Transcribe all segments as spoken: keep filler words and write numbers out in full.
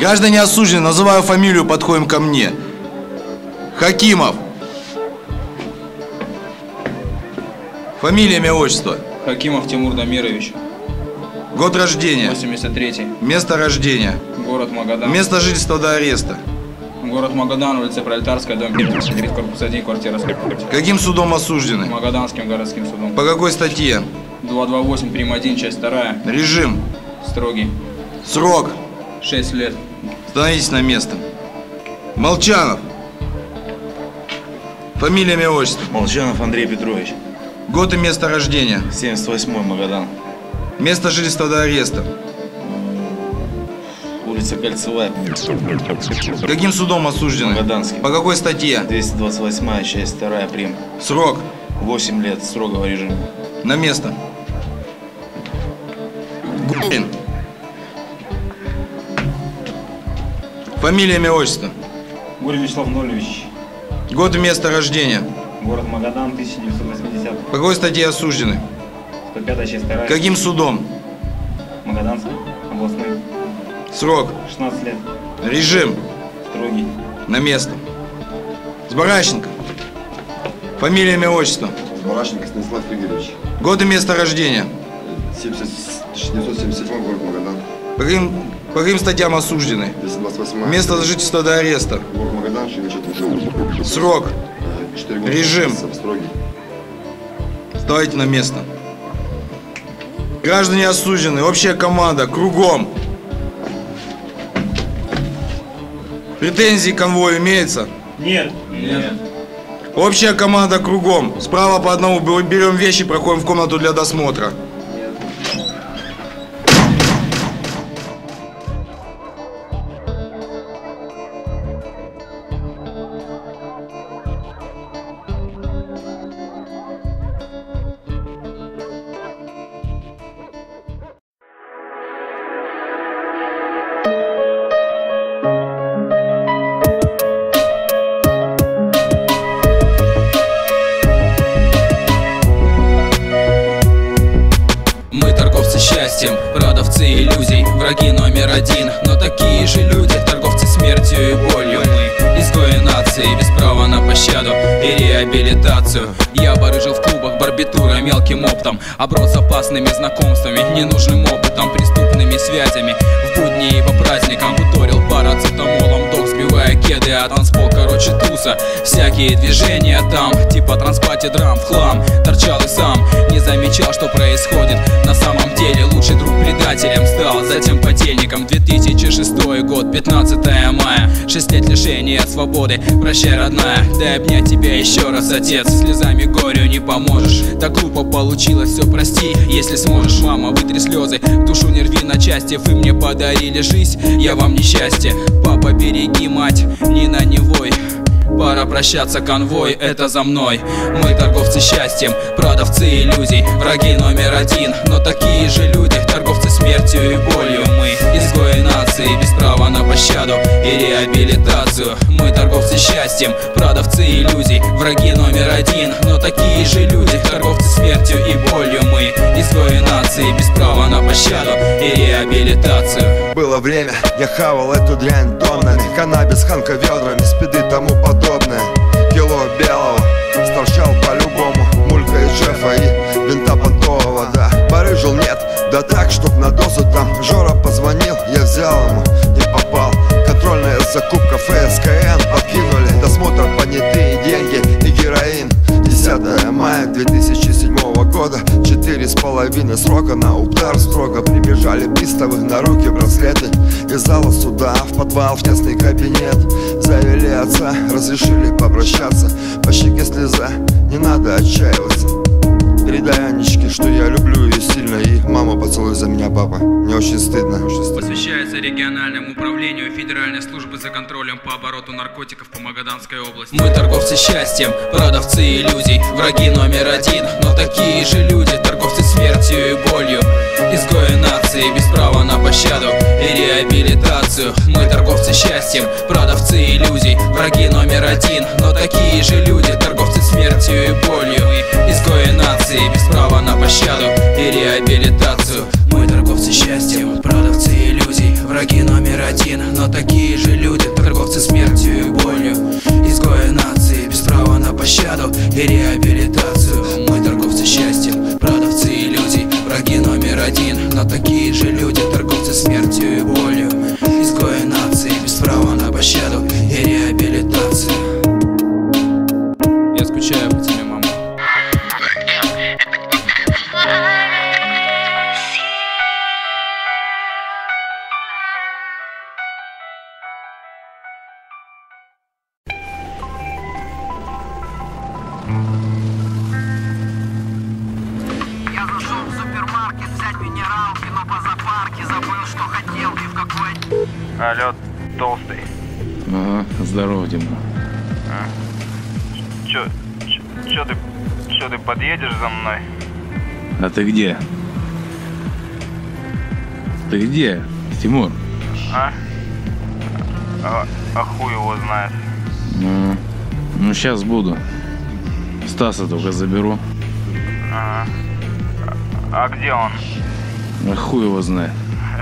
Граждане осуждены, называю фамилию, подходим ко мне. Хакимов. Фамилия, имя, отчество. Хакимов Тимур Дамирович. Год рождения. восемьдесят третий. Место рождения. Город Магадан. Место жительства до ареста. Город Магадан, улица Пролетарская, дом пятнадцать, корпус один, квартира сто. Каким судом осуждены? Магаданским городским судом. По какой статье? двести двадцать восемь, прим. один, часть вторая. Режим. Строгий. Срок. шесть лет. Становитесь на место. Молчанов. Фамилия, имя, отчество. Молчанов Андрей Петрович. Год и место рождения. семьдесят восьмой, Магадан. Место жительства до ареста. Улица Кольцевая. Каким судом осуждены? Магаданский. По какой статье? двести двадцать восьмая, часть вторая, прим. Срок. восемь лет строгого режима. На место. Гурин. Фамилия, имя, отчество. Гурин Вячеслав Нолевич. Год и место рождения. Город Магадан, тысяча девятьсот восьмидесятый. По какой статье осуждены? сто пятая, часть вторая. Каким судом? Магаданский, областной. Срок. шестнадцать лет. Режим. Строгий. На место. Сборащенко. Фамилия, имя, отчество. Сборащенко Станислав Игоревич. Год и место рождения. тысяча девятьсот семьдесят седьмой, город Магадан. По каким, по каким статьям осуждены? двести двадцать восьмая. Место жительства до ареста. Город Магадан, четыре. Срок. четыре года. Режим. Строгий. Вставайте на место. Граждане осуждены. Общая команда. Кругом. Претензии к конвою имеется? Нет. Нет. Общая команда кругом. Справа по одному берем вещи, проходим в комнату для досмотра. Счастьем, продавцы иллюзий, враги номер один. Но такие же люди, торговцы смертью и болью. Мы изгои нации, без права на пощаду и реабилитацию. Я барыжил в клубах барбитура мелким оптом, оброс опасными знакомствами, ненужным опытом, преступными связями. В будни и по праздникам буторил парацетамолом, док сбивая кеды, а танцпол короче туса. Всякие движения там, типа транспати драм в хлам. Торчал и сам, не замечал, что происходит на самом деле. Лучший друг предателем стал, затем подельником. Две тысячи шестой год, пятнадцатое мая. Шесть лет лишения свободы, прощай, родная. Дай обнять тебя еще раз, отец. Слезами горю не поможешь. Так глупо получилось, все прости, если сможешь. Мама, вытри слезы, душу не рви на части. Вы мне подарили жизнь, я вам несчастье. Папа, береги мать, не на невой. Пора прощаться, конвой, это за мной. Мы торговцы счастьем, продавцы иллюзий, враги номер один. Но такие же люди, торговцы смертью и болью. Мы изгои нации, без права на пощаду и реабилитацию. Мы торговцы счастьем, продавцы иллюзий, враги номер один. Но такие же люди, торговцы смертью и болью. Мы изгои нации, без права на пощаду и реабилитацию. Было время, я хавал эту дрянь тоннами. Каннабис, ханка ведрами, спиды тому подобное. Кило белого, сторчал по-любому. Мулька из шефа и винта понтового, да. Барыжил нет, да так, чтоб на дозу там. Жора позвонил, я взял ему, не попал. Контрольная закупка эф эс ка эн подкинули. Досмотр, понятые деньги и героин. Десятое мая две тысячи седьмого года. Четыре с половиной срока на удар строго. Прибежали приставы, на руки браслеты. Из зала суда в подвал, в тесный кабинет. Завели отца, разрешили попрощаться. По щеке слеза, не надо отчаиваться. Передай Анечке, что я люблю ее сильно. И мама, поцелуй за меня, папа. Мне очень стыдно, очень стыдно. Посвящается региональному управлению Федеральной службы за контролем по обороту наркотиков по Магаданской области. Мы торговцы счастьем, продавцы иллюзий, враги номер один. Но такие же люди, торговцы смертью и болью. Изгои нации, без права на пощаду и реабилитацию. Мы торговцы счастьем, продавцы иллюзий, враги номер один. Но такие же люди, торговцы смертью и болью. Изгои нации, без права на пощаду и реабилитацию. Мы торговцы счастьем, продавцы иллюзий, враги номер один. Но Алло, толстый. Ага, здорово, Дима. А? Чё, чё, чё ты, чё ты подъедешь за мной? А ты где? Ты где, Тимур? А? А, а хуй его знает. Ну, ну сейчас буду. Стаса только заберу. Ага. А, а где он? А хуй его знает.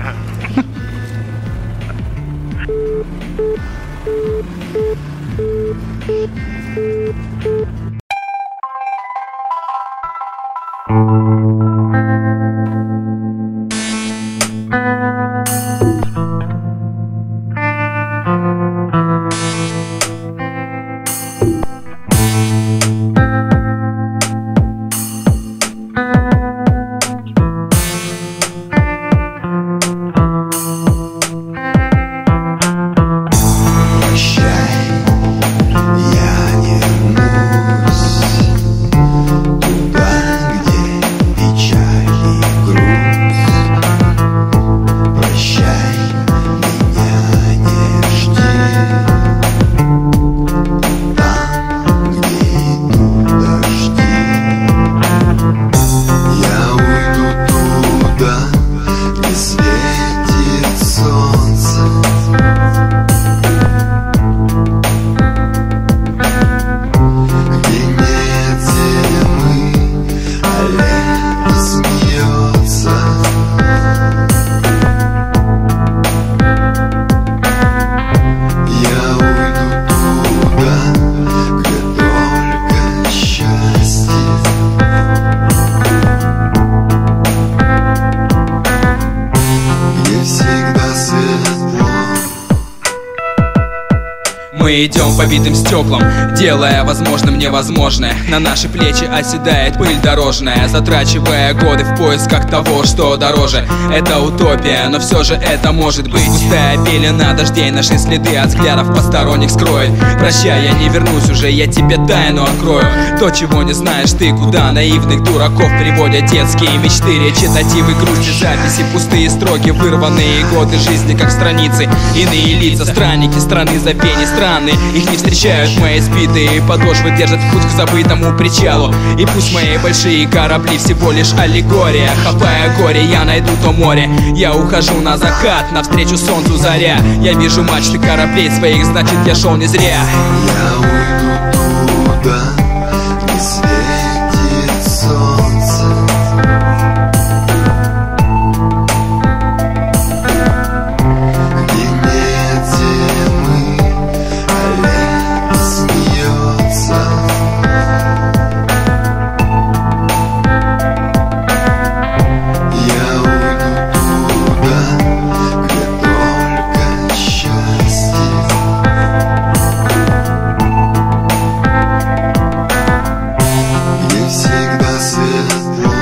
Мы идем по битым стеклам, делая возможным невозможное. На наши плечи оседает пыль дорожная, затрачивая годы в поисках того, что дороже. Это утопия, но все же это может быть. Пустая пелена дождей наши следы от взглядов посторонних скроет. Прощай, я не вернусь уже, я тебе тайну открою. То, чего не знаешь ты, куда наивных дураков приводят детские мечты. Речитативы, грусти, записи, пустые строки, вырванные годы жизни, как страницы. Иные лица, странники страны забвений страны. Их не встречают мои сбитые подошвы, держат путь к забытому причалу. И пусть мои большие корабли всего лишь аллегория. Хапая горе, я найду то море. Я ухожу на закат, навстречу солнцу заря. Я вижу мачты кораблей своих, значит я шел не зря. Я уйду туда, где светит солнце, где нет зимы, а лето смеется. Я уйду туда, где только счастье. Где всегда светло.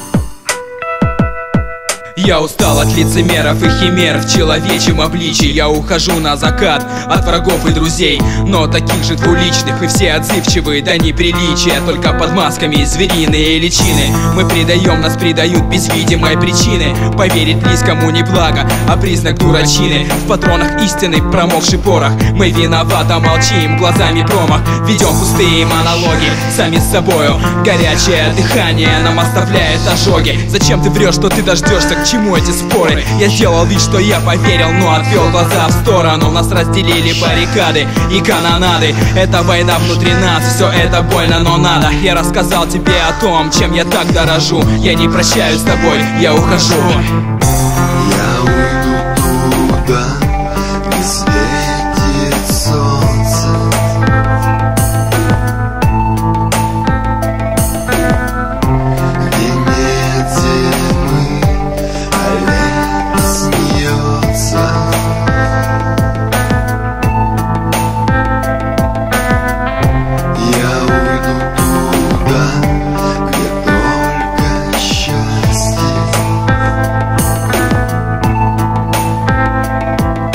Я устал от лицемеров и химер в человечьем обличии. Я ухожу на закат от врагов и друзей, но таких же двуличных. Мы все отзывчивые до неприличия, только под масками звериные личины. Мы предаем, нас предают без видимой причины. Поверить близкому не благо, а признак дурачины. В патронах истины промокший порох. Мы виновато молчим, глазами промах. Ведем пустые монологи, сами с собою. Горячее дыхание нам оставляет ожоги. Зачем ты врешь, что ты дождешься? К чему эти споры? Я сделал вид, что я поверил, но отвел глаза в сторону. Нас разделили баррикады и канонады. Это война внутри нас, все это больно, но надо. Я рассказал тебе о том, чем я так дорожу. Я не прощаюсь с тобой, я ухожу. Я уйду туда, где светит солнце, где нет зимы, а лето смеется. Я уйду туда, где только счастье.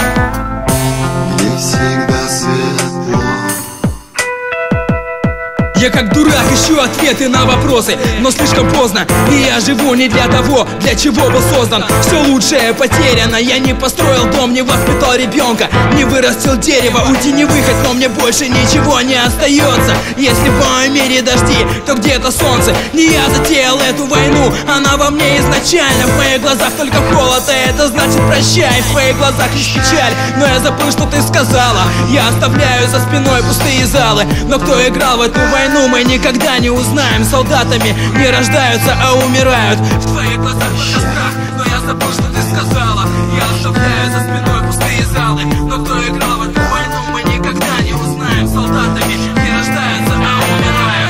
как дурак ищу ответы на вопросы, но слишком поздно, и я живу не для того, для чего был создан. Все лучшее потеряно, я не построил дом, не воспитал ребенка, не вырастил дерево. Уйти не выход, но мне больше ничего не остается. Если в моем мире дожди, то где-то солнце. Не я затеял эту войну, она во мне изначально. В моих глазах только холод, а это значит прощай. В твоих глазах лишь печаль, но я забыл, что ты сказала. Я оставляю за спиной пустые залы, но кто играл в эту войну, мы никогда не узнаем. Солдатами не рождаются, а умирают. В твоих глазах только страх, но я забыл, что ты сказала. Я оставляю за спиной пустые залы, но кто играл в эту войну, мы никогда не узнаем. Солдатами не рождаются, а умирают.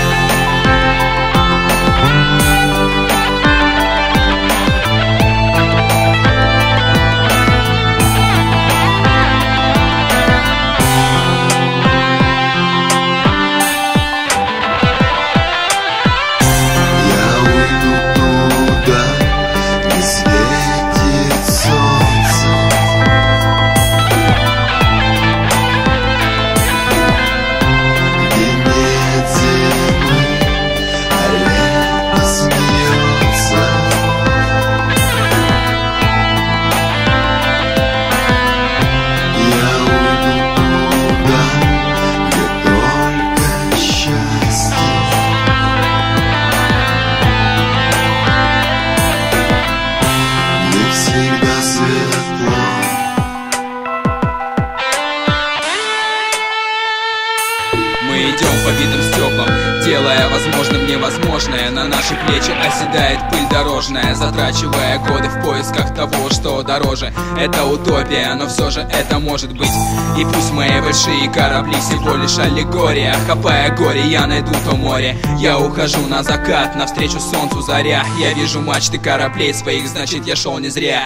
Мы идем по битым стеклам, делая возможным невозможное. На наши плечи оседает пыль дорожная, затрачивая годы в поисках того, что дороже. Это утопия, но все же это может быть. И пусть мои большие корабли всего лишь аллегория. Копая горе, я найду то море. Я ухожу на закат, навстречу солнцу заря. Я вижу мачты кораблей своих, значит я шел не зря.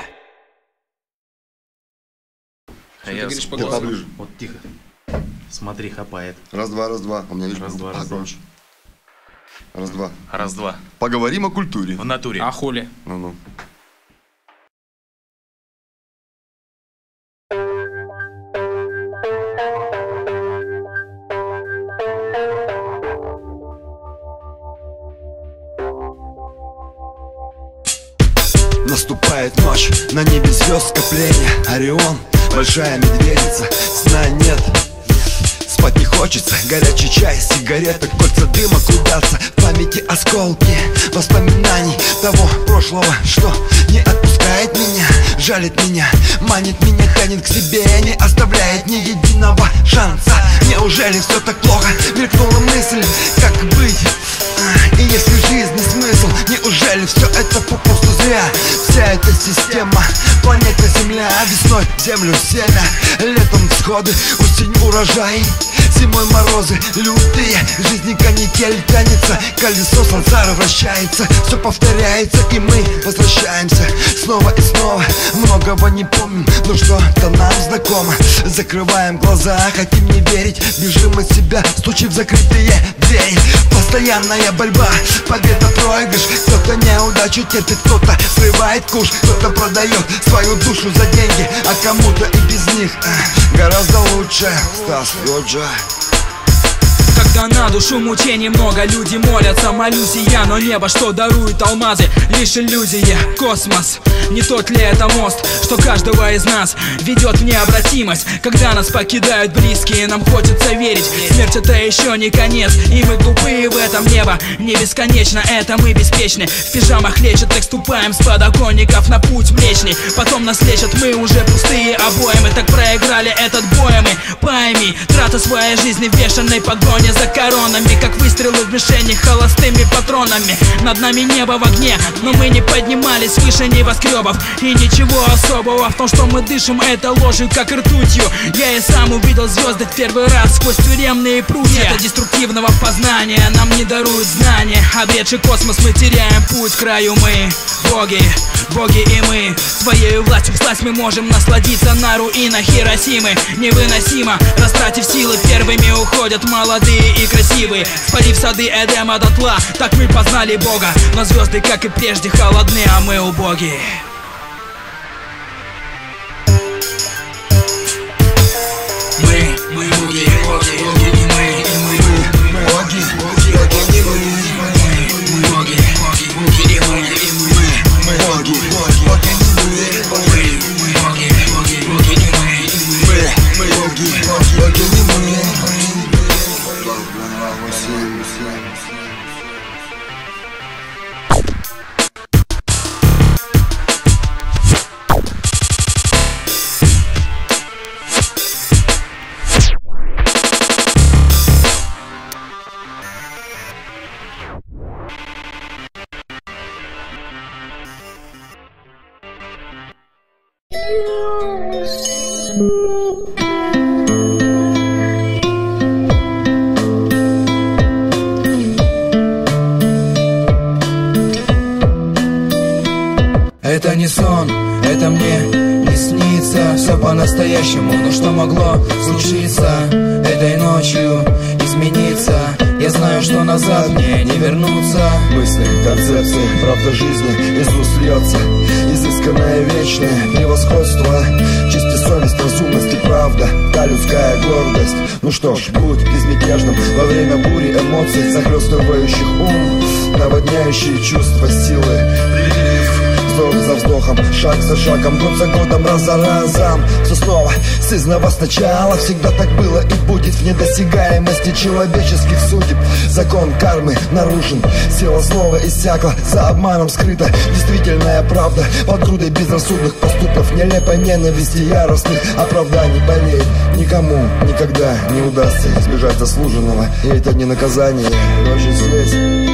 А я говоришь с- по Я голосу? поближе. Вот тихо. Смотри, хапает. Раз-два, раз-два. У меня, видишь, Раз, два, раз, погромче. Раз-два. Раз-два. Поговорим о культуре. В натуре. А хули? Ну-ну. Наступает ночь, на небе звезд скопления. Орион, большая медведица, сна нет. Спать не хочется, горячий чай, сигареты, кольца дыма клубятся. В памяти осколки воспоминаний того прошлого, что не отпускает меня, жалит меня, манит меня, тянет к себе, не оставляет ни единого шанса. Неужели все так плохо? Мелькнула мысль, как быть? И если в жизни смысл, неужели все это попусту зря? Вся эта система, планета Земля, весной землю семя, летом всходы, осень урожай, зимой морозы лютые, жизни канитель тянется, колесо сансары вращается, все повторяется, и мы возвращаемся снова и снова. Многого не помним, но что-то нам знакомо. Закрываем глаза, хотим не верить, бежим от себя, стучим в закрытые двери. Постоянная борьба, победа, проигрыш. Кто-то неудачу терпит, кто-то срывает куш, кто-то продает свою душу за деньги, а кому-то и без них а, гораздо лучше. Стас Лоджа. Когда на душу мучений много, люди молятся, молюсь и я, но небо, что дарует алмазы, лишь иллюзия, космос. Не тот ли это мост, что каждого из нас ведет в необратимость? Когда нас покидают близкие, нам хочется верить, смерть это еще не конец, и мы глупые в этом. Небо не бесконечно, это мы беспечны. В пижамах лечат, так ступаем с подоконников на путь млечный. Потом нас лечат, мы уже пустые обои. Мы так проиграли этот бой, мы пойми, трата своей жизни в бешеной погоне за коронами, как выстрелы в мишени холостыми патронами. Над нами небо в огне, но мы не поднимались выше небоскребов. И ничего особого в том, что мы дышим, это ложью, как ртутью. Я и сам увидел звезды в первый раз сквозь тюремные прутья. Нет деструктивного познания нам не дарует знания. Обретший космос, мы теряем путь к краю. Мы боги, боги и мы. Своей властью всласть мы можем насладиться на руинах Хиросимы. Невыносимо, растратив силы, первыми уходят молодые и красивые, спалив сады Эдема дотла. Так мы познали Бога, но звезды, как и прежде, холодны, а мы убоги. Мы, мы боги, боги, боги, и мы, и мы, мы боги. Это не сон, это мне не снится. Все по-настоящему, но что могло случиться этой ночью, измениться? Я знаю, что назад мне не вернуться. Мысли, концепции, правда жизни из уст льется. Изысканное вечное превосходство, чисти совесть, разумность и правда, та людская гордость. Ну что ж, будь безмятежным во время бури эмоций, захлестывающих ум, наводняющие чувства силы. Вздох за вздохом, шаг за шагом, год за годом, раз за разом. Все снова, сызнова сначала. Всегда так было и будет в недосягаемости человеческих судеб. Закон кармы нарушен, сила снова иссякла, за обманом скрыта действительная правда. Под грудой безрассудных поступков, нелепой ненависти, яростных оправданий. Поверь, никому никогда не удастся избежать заслуженного. И это не наказание, но очень здесь.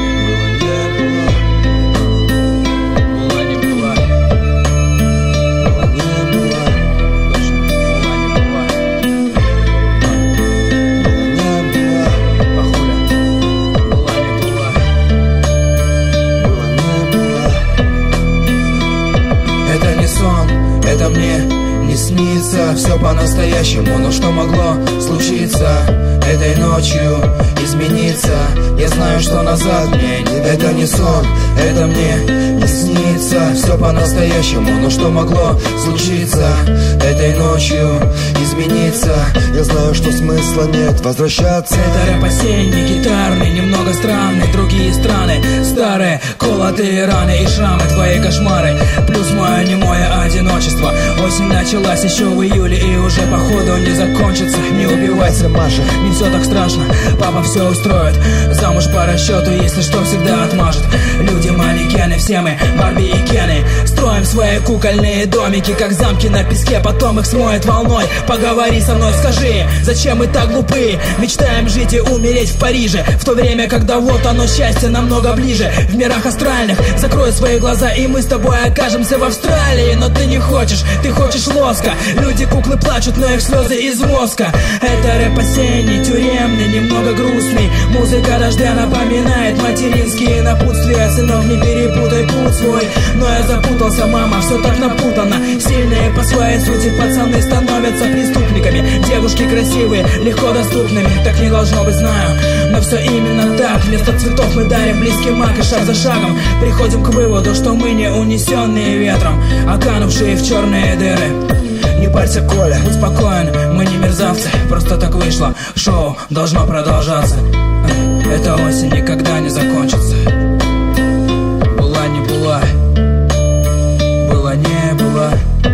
Это мне не снится, все по-настоящему. Но что могло случиться этой ночью, измениться? Я знаю, что назад мне не... Это не сон, это мне не снится, все по-настоящему. Но что могло случиться этой ночью, измениться? Я знаю, что смысла нет возвращаться. Это рэп осенний, гитарный, немного странный. Другие страны, старые, колотые раны и шрамы, твои кошмары. Плюс мое немое одиночество. Осень началась еще в июле и уже походу не закончится. Не убивайся, Маша, не все так страшно. Папа все устроит, замуж по расчету, если что, всегда отмажет. Люди манекены, все мы Барби и Кены. Строим свои кукольные домики, как замки на песке, потом их смоет волной. Поговори со мной, скажи, зачем мы так глупы? Мечтаем жить и умереть в Париже, в то время, когда вот оно счастье намного ближе. В мирах астральных закрой свои глаза, и мы с тобой окажемся в Австралии. Но ты не хочешь, ты хочешь лоска. Люди куклы плачут, но их слезы из воска. Это рэп осенний, тюремный, немного грустный. Музыка дождя напоминает материнские напутствия. Сынов, не перепутай путь свой. Но я запутался, мама, все так напутано. Сильные по своей сути пацаны становятся преступниками. Девушки красивые, легко доступными. Так не должно быть, знаю, но все именно так. Вместо цветов мы дарим близкий маг, и шаг за шагом приходим к выводу, что мы не унесенные ветром, а канувшие в черные дыры. Не парься, Коля, будь спокоен, мы не мерзавцы, просто так вышло, шоу должно продолжаться. Эта осень никогда не закончится. Была не была, была не была.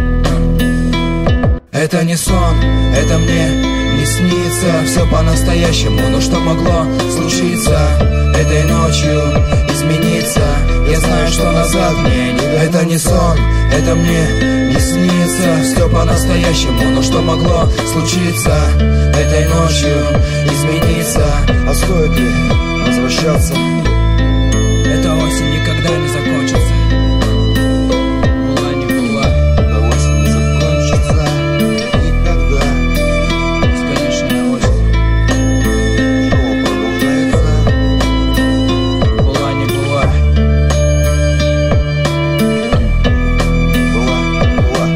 Это не сон, это мне не снится, все по-настоящему. Но что могло случиться этой ночью, измениться? Я знаю, что назад мне не... Это не сон, это мне не снится, все по-настоящему. Но что могло случиться этой ночью, измениться? А стоит ли возвращаться? Эта осень никогда не закончится. Была не была, а осень не закончится никогда. Бесконечная осень. Шоу продолжается. Была не была. Была, была.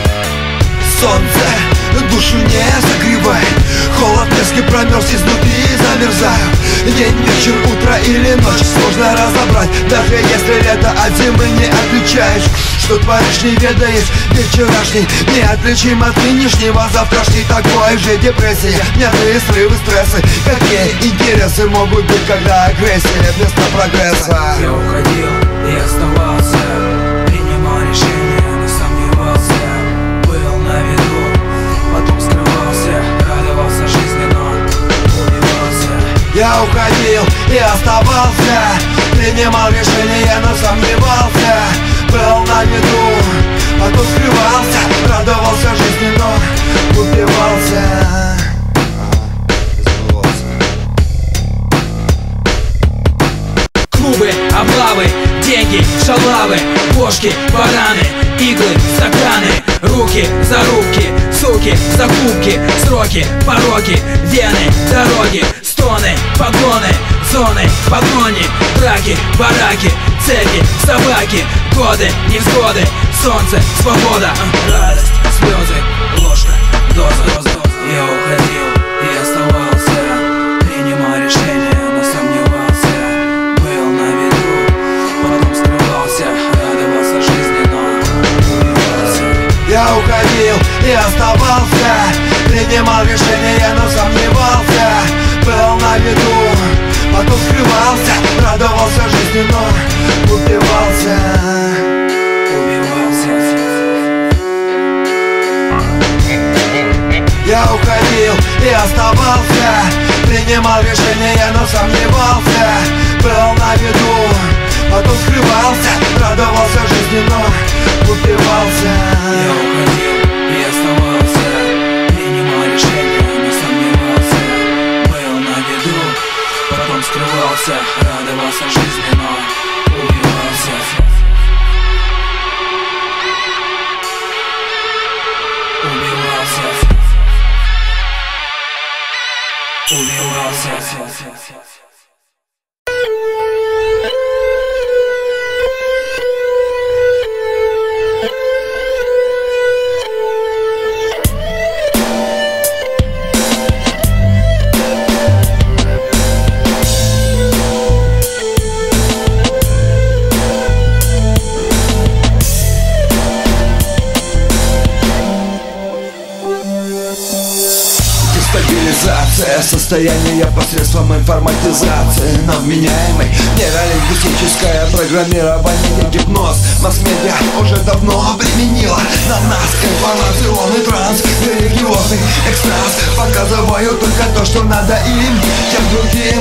Солнце душу не согревает, холод резкий промерз изнутри. замерзаю. День, вечер, утро или ночь сложно разобрать, даже если лето от зимы не отличаешь. Что творишь, не ведаешь, ведь вчерашний неотличим от нынешнего, завтрашний такой же депрессия. Нервные срывы, стрессы, какие интересы могут быть, когда агрессия вместо прогресса? Я уходил и оставался, принимал решения, но сомневался. Был на виду, потом скрывался, радовался жизни, но убивался. Я уходил и оставался, принимал решения, но сомневался. Был на виду, потом скрывался, радовался жизни, но убивался. Клубы, облавы, деньги, шалавы, бошки, бараны, иглы, стаканы, руки, зарубки, суки, закупки, сроки, пороки, вены, дороги, стоны, погоны, зоны, погони, драки, бараки, цепи, собаки, годы, невзгоды, солнце, свобода, радость, слезы, ложка, доза, доза. Я уходил и оставался, принимал решения, но сомневался. Был на виду, потом скрывался, радовался жизни, но убивался. Я уходил и оставался, принимал решения, но сомневался. Был на виду, потом скрывался, радовался жизни, но убивался. Убивался. Я уходил и оставался, принимал решения, но сомневался. Был на виду, потом скрывался, радовался жизни, но убивался. Я уходил и оставался, принимал решения, но сомневался. Был на виду, потом скрывался, радовался жизни, но убивался. Убивался. Убивался. Дестабилизация состояния посредством информатизации на вменяемой нейролингвистическое программирование, гипноз. Масс-медиа уже давно применила на нас информационный транс. Религиозный экстаз показывают только то, что надо им, тем другим.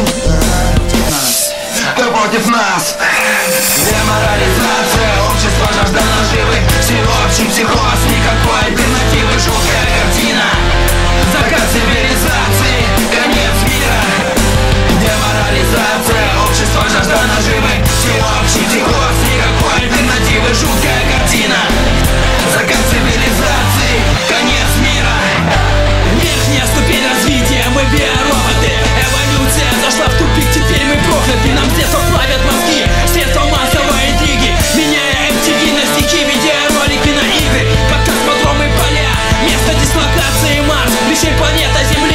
Ты против нас. Деморализация общества, жажда наживы, всеобщий психоз, никакой альтернативы, жуткая картина. Закат цивилизации, конец мира. Деморализация общества, жажда наживы, всеобщий психоз, никакой альтернативы, жуткая картина. Закат цивилизации, конец мира. Верхняя ступень развития, мы биороботы. Эволюция зашла в тупик, теперь мы прокляты. Нам с детства плавят мозги, средства массовой интриги. Меняя эм ти ви на стихи, видеоролики на игры. Как космодромы поля, место дислокации Марс. Лишь планета Земля.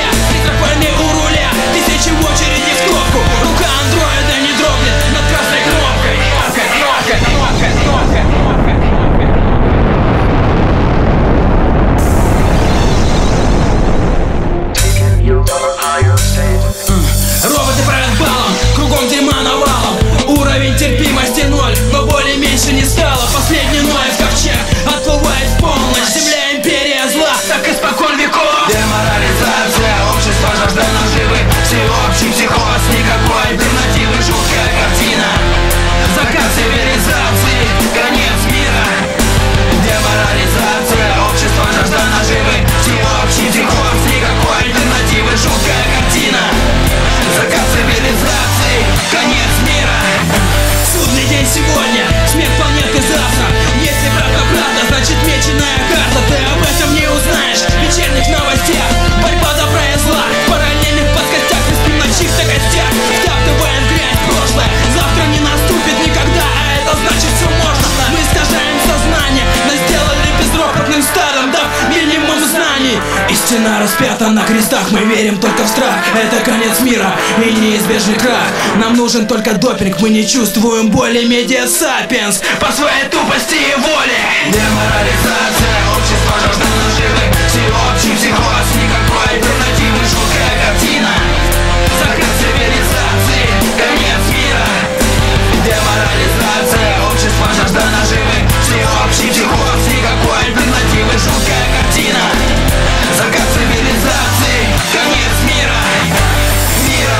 Мы верим только в страх, это конец мира и неизбежный крах. Нам нужен только допинг, мы не чувствуем боли. Медиа сапиенс по своей тупости и воле. Деморализация общества жажда наживы, всеобщий психоз, никакой альтернативы, жуткая картина. Закат цивилизации, конец мира. Деморализация общества жажда наживы, всеобщий психоз, никакой альтернативы, жуткая картина. Закат цивилизации, конец мира. Мира.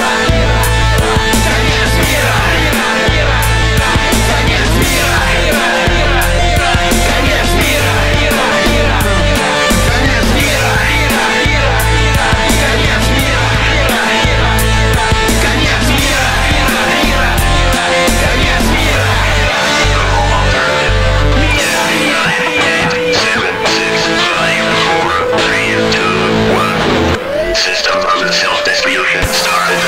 Конец мира. Конец мира. Конец мира. Конец мира. Конец мира. Конец мира. Конец мира. System of self-distribution started.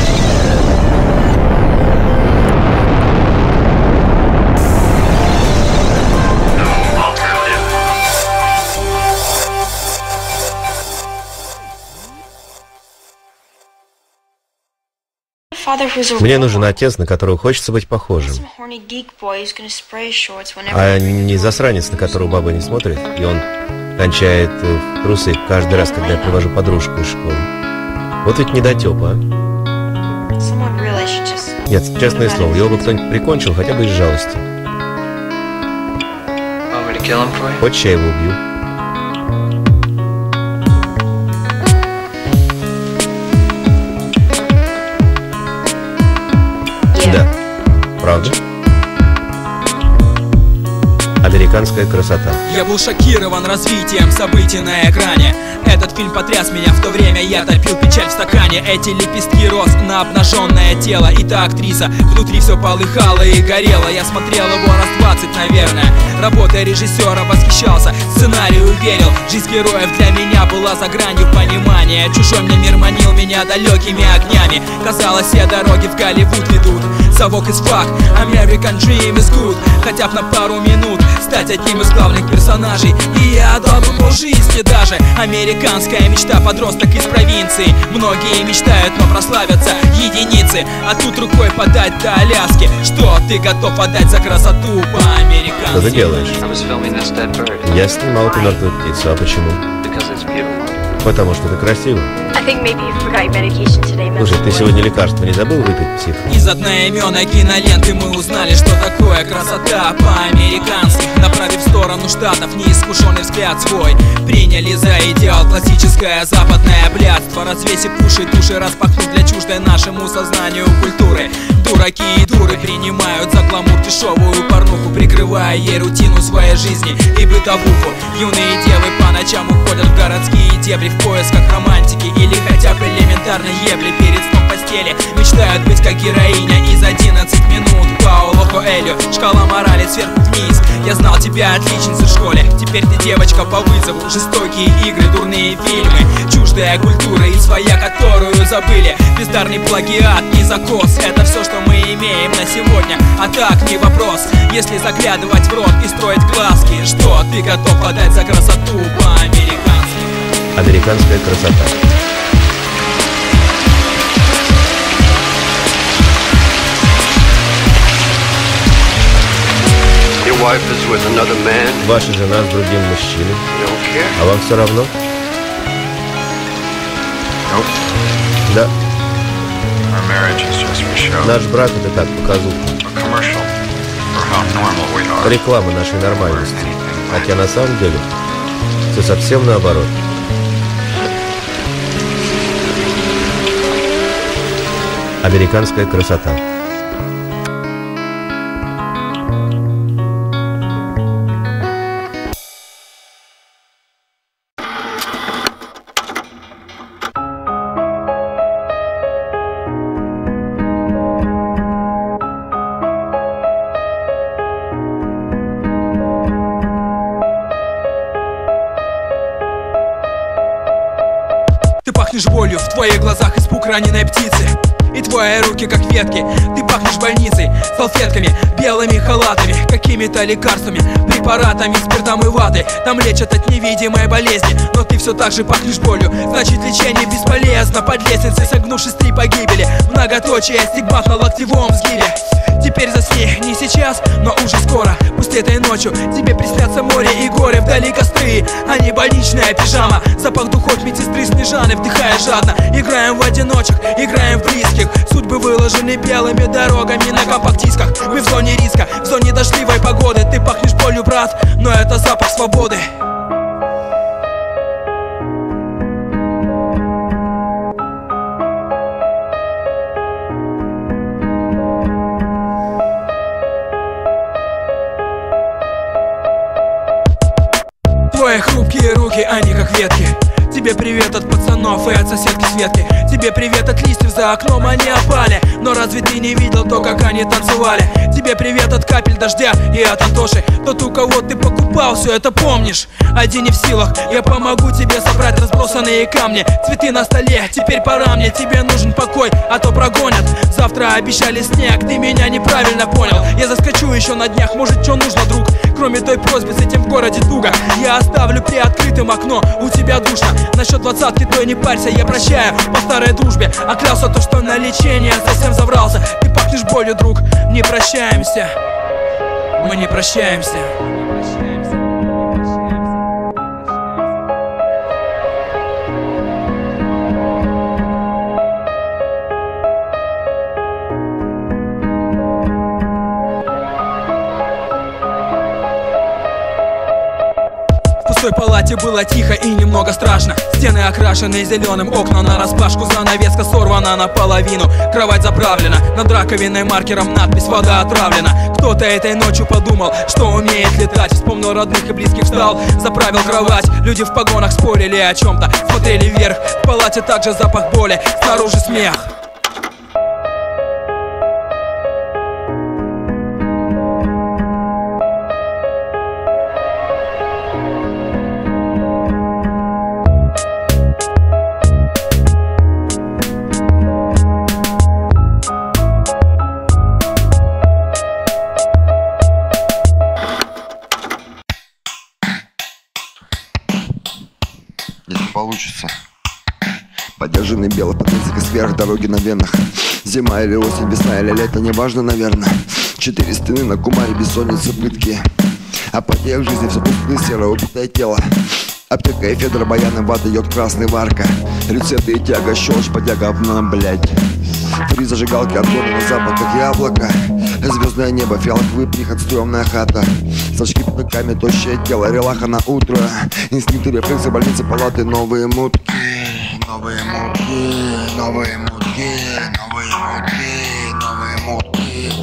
Мне нужен отец, на которого хочется быть похожим, а не засранец, на которого баба не смотрит, и он кончает в трусы каждый раз, когда я привожу подружку из школы. Вот ведь недотёпа, а? Нет, честное слово, его бы кто-нибудь прикончил хотя бы из жалости. Хочешь, я его убью? Да. Правда? Американская красота. Я был шокирован развитием событий на экране. Этот фильм потряс меня, в то время я топил печаль в стакане. Эти лепестки роз на обнаженное тело. И та актриса, внутри все полыхало и горело. Я смотрел его раз двадцать, наверное. Работая режиссера восхищался, сценарию верил. Жизнь героев для меня была за гранью понимания. Чужой мне мир манил меня далекими огнями. Казалось, все дороги в Голливуд ведут. Совок из фак, American Dream is good. Хотя бы на пару минут стать одним из главных персонажей. И я отдал бы полжизни даже. Американская мечта, подросток из провинции. Многие мечтают, но прославятся единицы. А тут рукой подать до Аляски. Что ты готов отдать за красоту по-американски? Что ты делаешь? Я снимал эту мертвую птицу, а почему? Потому что ты красива. Слушай, ты сегодня лекарство не забыл выпить, псих? Из одноименной киноленты мы узнали, что такое красота по-американски. Направив в сторону штатов неискушенный взгляд свой, приняли за идеал классическое западное блядство. Развесив уши, души распахнут для чуждой нашему сознанию культуры. Дураки и дуры принимают за гламур дешевую порнуху, прикрывая ей рутину своей жизни и бытовуху. Юные девы по ночам уходят в городские дебри в поисках романтики или хотя бы элементарной ебли перед сном в постели. Мечтают быть как героиня из одиннадцати минут Пауло Коэльо. Шкала морали сверху вниз. Я знал тебя отличницей в школе. Теперь ты девочка по вызову. Жестокие игры, дурные фильмы, чуждая культура и своя, которую забыли. Бездарный плагиат и закос — это все, что мы имеем на сегодня. А так не вопрос, если заглядывать в рот и строить глазки. Что ты готов отдать за красоту по-американски? Американская красота. Ваша жена с другим мужчиной. А вам все равно? Да. Наш брак — это так, показуха. Реклама нашей нормальности. Хотя на самом деле все совсем наоборот. Американская красота. Пахнешь болью, в твоих глазах испуг раненой птицы. И твои руки как ветки. Ты пахнешь больницей, салфетками, белыми халатами, какими-то лекарствами, препаратами, спиртом и ватой. Там лечат от невидимой болезни, но ты все так же пахнешь болью. Значит, лечение бесполезно. Под лестницей, согнувшись три погибели, многоточие, стигмат на локтевом сгибе. Теперь засни, не сейчас, но уже скоро. Пусть этой ночью тебе приснятся море и горы. Вдали костры, а не больничная пижама. Запах духов медсестры Снежаны, вдыхая жадно. Играем в одиночек, играем в близких. Судьбы выложены белыми дорогами на компакт-дисках. Мы в зоне риска, в зоне дождливой погоды. Ты пахнешь болью, брат, но это запах свободы. Твои хрупкие руки, они как ветки. Тебе привет от пацанов и от соседки Светки. Тебе привет от листьев за окном, они опали. Но разве ты не видел то, как они танцевали? Тебе привет от капель дождя и от Антоши. Тот, у кого ты покупал, все это помнишь. Один не в силах, я помогу тебе собрать разбросанные камни. Цветы на столе, теперь пора мне. Тебе нужен покой, а то прогонят. Завтра обещали снег, ты меня неправильно понял. Я заскочу еще на днях, может, что нужно, друг? Кроме той просьбы, с этим в городе туго. Я оставлю приоткрытым окно, у тебя душно. Насчет двадцатки той не парься, я прощаю по старой дружбе. А клялся то, что на лечение совсем заврался. Ты пахнешь болью, друг, не прощаемся. Мы не прощаемся. В той палате было тихо и немного страшно. Стены окрашены зеленым, окна нараспашку, занавеска сорвана наполовину. Кровать заправлена, над раковиной маркером надпись «Вода отравлена». Кто-то этой ночью подумал, что умеет летать. Вспомнил родных и близких, встал, заправил кровать. Люди в погонах спорили о чем-то, смотрели вверх. В палате также запах боли, снаружи смех. Если получится. Подержанный белый подносик сверх дороги на венах. Зима или осень, весна или лето, неважно, наверное. Четыре стены на кумаре, бессонницы, пытки. Апатия в жизни, все пустые, серое убитое тело. Аптека эфедра, баяны, вата, йод, красный, варка. Рецепты и тяга, щелочь, подяга, обна, блядь. Три зажигалки от года на запах, как яблоко. Звездное небо, фиалковый приход, стрёмная хата. Сачки под ногами, тощее тело, релаха на утро. Инстинкты, рефлексы, больницы, палаты, новые мутки. Новые мутки, новые мутки, новые мутки, новые мутки.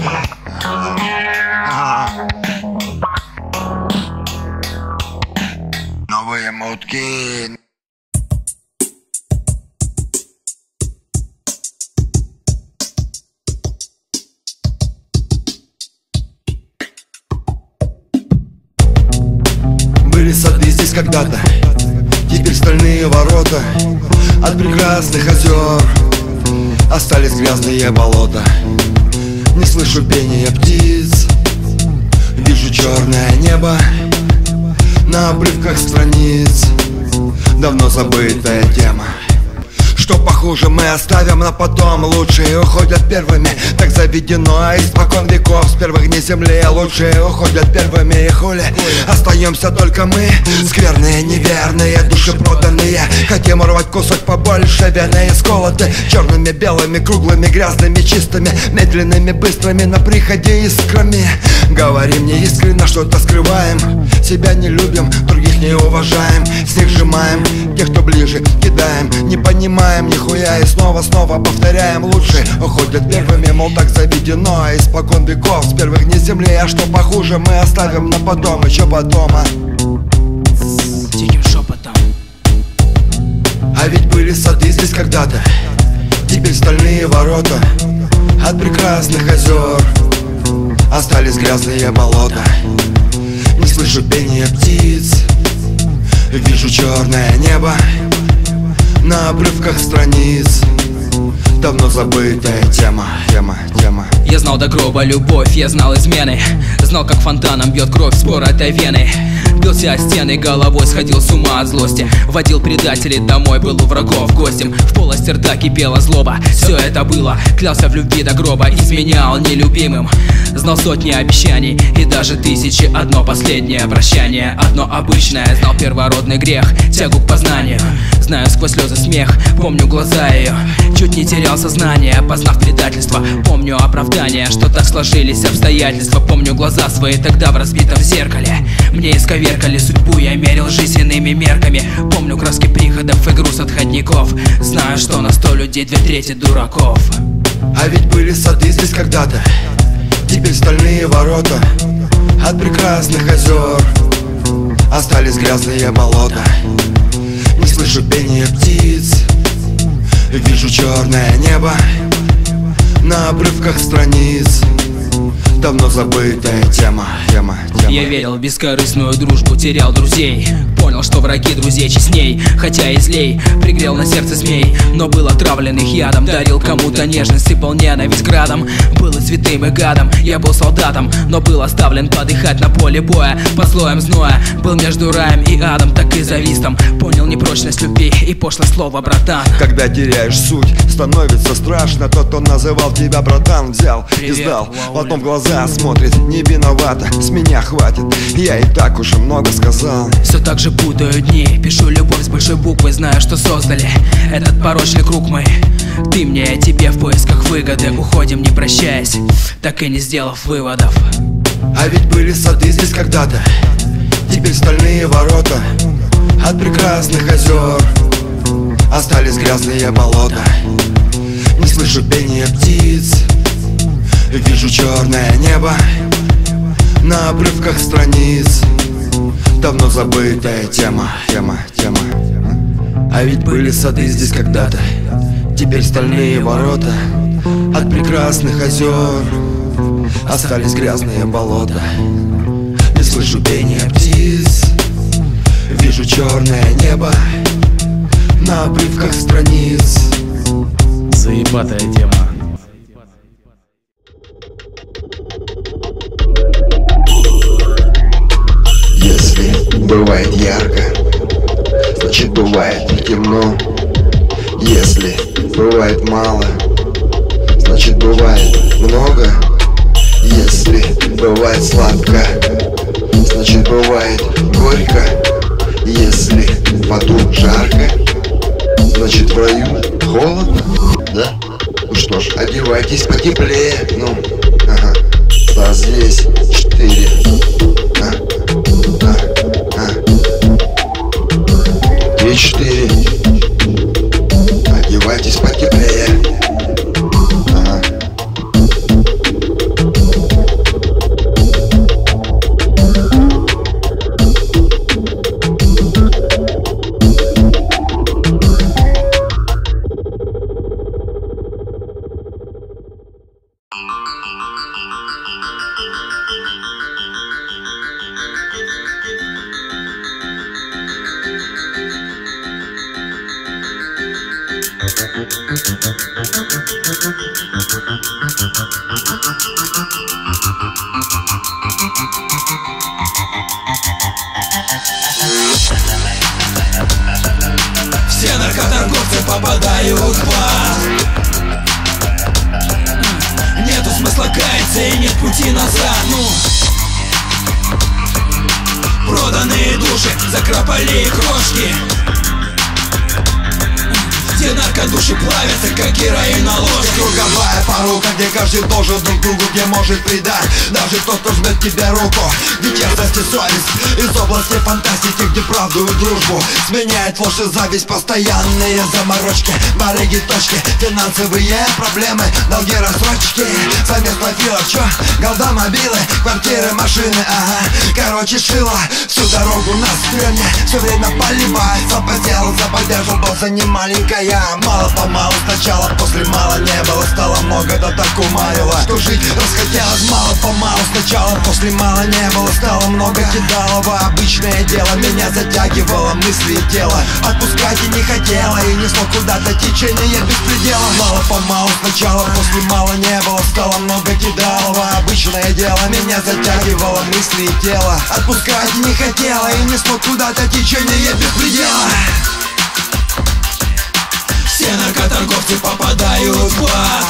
Новые мутки. Были сады здесь когда-то, теперь стальные ворота. От прекрасных озер остались грязные болота. Не слышу пения птиц, вижу черное небо на обрывках страниц. Давно забытая тема. Что похуже мы оставим на потом. Лучшие уходят первыми, так заведено испокон веков. С первых дней земли лучшие уходят первыми. И хули остаемся только мы, скверные, неверные, души проданные. Хотим урвать кусок побольше, вены исколоты. Черными, белыми, круглыми, грязными, чистыми, медленными, быстрыми, на приходе искрами. Говорим неискренно, что-то скрываем. Себя не любим, других не уважаем. С них сжимаем, тех, кто ближе, кидаем. Не понимаем нихуя и снова-снова повторяем. Лучшие уходят первыми, мол, так заведено испокон веков. С первых дней земли, а что похуже мы оставим на потом, еще потом, а? Тихим шепотом. А ведь были сады здесь когда-то, теперь стальные ворота. От прекрасных озер остались грязные болота. Не слышу пения птиц, вижу черное небо на обрывках страниц. Давно забытая тема, тема, тема. Я знал до гроба любовь, я знал измены. Знал, как фонтаном бьет кровь с поротой вены. Бился о стены головой, сходил с ума от злости. Водил предателей домой, был у врагов гостем. В полости рта кипела злоба, все это было. Клялся в любви до гроба, изменял нелюбимым. Знал сотни обещаний и даже тысячи. Одно последнее прощание, одно обычное. Знал первородный грех, тягу к познанию. Знаю сквозь слезы смех, помню глаза ее. Чуть не терял сознание, познав предательство. Помню оправдание, что так сложились обстоятельства. Помню глаза свои тогда в разбитом зеркале. Мне исковеркали судьбу, я мерил жизненными мерками. Помню краски приходов и груз отходников. Знаю, что на сто людей две трети дураков. А ведь были сады здесь когда-то, теперь стальные ворота. От прекрасных озер остались грязные болота. Не слышу пения птиц, вижу черное небо на обрывках страниц. Давно забытая тема, тема, тема. Я верил в бескорыстную дружбу, терял друзей. Понял, что враги друзей честней, хотя и злей. Пригрел на сердце змей, но был отравлен их ядом. Дарил кому-то нежность, сыпал ненависть градом. Был и святым, и гадом, я был солдатом, но был оставлен подыхать на поле боя. Под слоем зноя, был между раем и адом, так и завистом. Понял непрочность любви и пошлое слово братан. Когда теряешь суть, становится страшно. Тот, кто называл тебя братан, взял и сдал. Потом в глаза смотрит, не виновата, с меня хватит, я и так уже много сказал. Все так же путаю дни, пишу любовь с большой буквы. Знаю, что создали этот порочный круг мы. Ты мне, я тебе в поисках выгоды. Уходим, не прощаясь, так и не сделав выводов. А ведь были сады здесь когда-то, теперь стальные ворота. От прекрасных озер остались грязные болота. Не слышу пения птиц, вижу черное небо на обрывках страниц. Давно забытая тема, тема, тема. А ведь были сады здесь когда-то, теперь стальные ворота. От прекрасных озер остались грязные болота. Не слышу пения птиц, вижу черное небо на обрывках страниц. Заебатая тема. Если бывает ярко, значит бывает темно. Если бывает мало, значит бывает много. Если бывает сладко, значит бывает горько. Если в аду жарко, значит в раю холодно. Да? Ну что ж, одевайтесь потеплее. Ну, ага. А здесь четыре. А? А? А? Три, четыре. Одевайтесь потеплее. Ага. Все наркоторговцы попадают в ад. Нету смысла каяться и нет пути назад. Ну, проданные души, закропали крошки. Где наркодуши плавятся, как героин на ложке. Круговая порука, где каждый должен друг другу, где может предать даже тот, кто жмет тебе руку. Где честность и совесть из области фантастики, где правду и дружбу сменяет ложь и зависть. Постоянные заморочки, барыги, точки, финансовые проблемы, долги, рассрочки. Совместно филов, чё? Голда, мобилы, квартиры, машины, ага. Короче, шила всю дорогу на стрёме, все время поливается, поделался, поддержал, доза не маленькая. Мало-помалу сначала, после мало не было, стало много, да так затуманила, что жить расхотелось мало-помалу. Сначала после мало не было, стало много кидалово. Обычное дело меня затягивало, мысли и тело отпускать и не хотела, и несло куда-то течение без предела. Мало-помалу сначала после мало не было, стало много кидалово. Обычное дело меня затягивало, мысли и тело отпускать и не хотела, и несло куда-то течение без предела. Все наркоторговцы попадают в ад.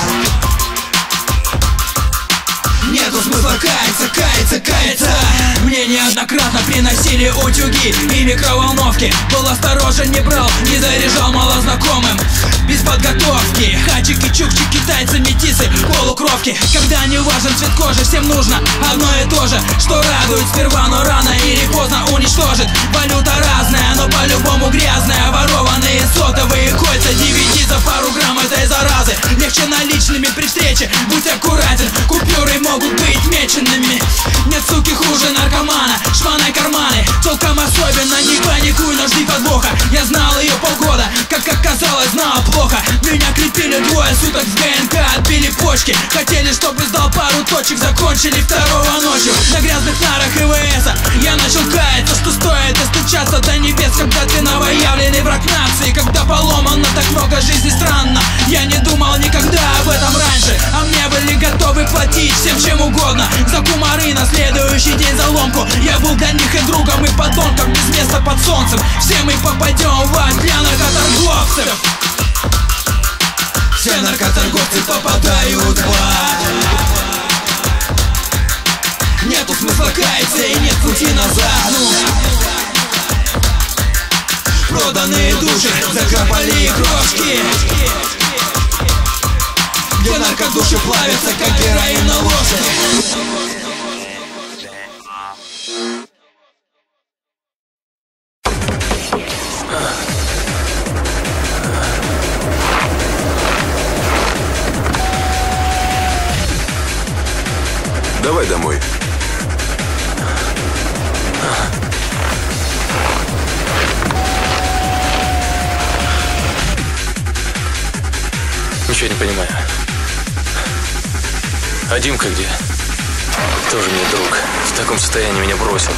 Нету смысла каяться, каяться, каяться. Мне неоднократно приносили утюги и микроволновки. Был осторожен, не брал, не заряжал малознакомым. Без подготовки хачики, чукчи, китайцы, метисы, полукровки. Когда не важен цвет кожи, всем нужно одно и то же, что радует сперва, но рано или поздно уничтожит. Валюта разная, но по-любому грязная. Ворованные сотовые кольца, ди ви ди за пару грамм этой заразы. Легче наличными при встрече, будь аккуратен. Купюры могут быть меченными. Нет суки хуже наркомана, шманой карманы. Толком особенно не паникуй, но жди подвоха. Я знал ее полгода, как оказалось, знал плохо. Меня крепили двое суток в гэ эн ка, отбили почки. Хотели, чтобы сдал пару точек, закончили второго ночью. На грязных нарах и вэ эса я начал каяться, что стоит достучаться до небес, когда ты новоявленный враг нации. Когда поломано так много жизней, странно. Я не думал никогда об этом раньше, а мне были готовы платить всем чем угодно за кумары, на следующий день за ломку. Я был для них и другом, и подонком, без места под солнцем. Все мы попадем в ад для наркоторговцев. Все наркоторговцы попадают в ад. Нету смысла каяться и нет пути назад. Проданные души закопали крошки, где наркодуши плавятся, как героин на лошади. Давай домой. Ничего не понимаю. А Димка где? Тоже мне друг. В таком состоянии меня бросил.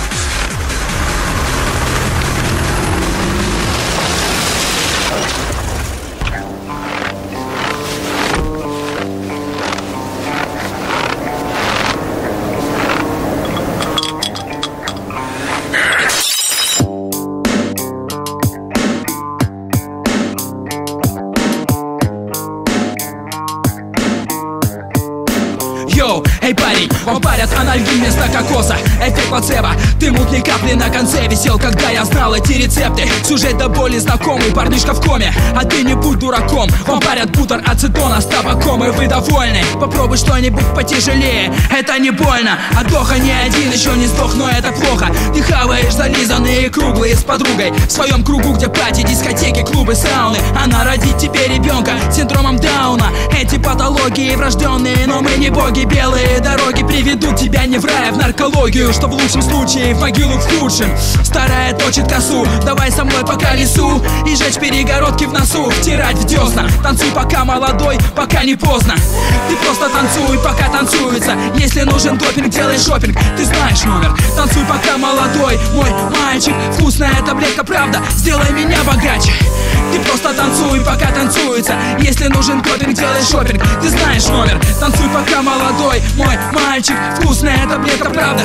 Эй, парень, вам парят анальгин вместо кокоса. Эффект плацебо, ты мутные капли на конце. Висел, когда я знал эти рецепты. Сюжет до боли знакомый, парнишка в коме. А ты не будь дураком. Вам парят бутер ацетона с табаком, и вы довольны. Попробуй что-нибудь потяжелее, это не больно. А доха не один, еще не сдох, но это плохо. Ты хаваешь зализанные круглые с подругой в своем кругу, где пати, дискотеки, клубы, сауны. Она родит тебе ребенка с синдромом Дауна. Эти патологии врожденные, но мы не боги. Белые дороги приведут тебя не в рай, а в наркологию, что в лучшем случае в могилу в худшем. Старая точит косу, давай со мной по колесу и жечь перегородки в носу, втирать в десна. Танцуй пока молодой, пока не поздно. Ты просто танцуй, пока танцуется. Если нужен допинг, делай шопинг, ты знаешь номер. Танцуй пока молодой, мой мальчик. Вкусная таблетка, правда, сделай меня богаче. Ты просто танцуй, пока танцуется. Если нужен допинг, делай шопинг, ты знаешь номер. Танцуй пока молодой, мой мальчик. Вкусная таблетка, правда.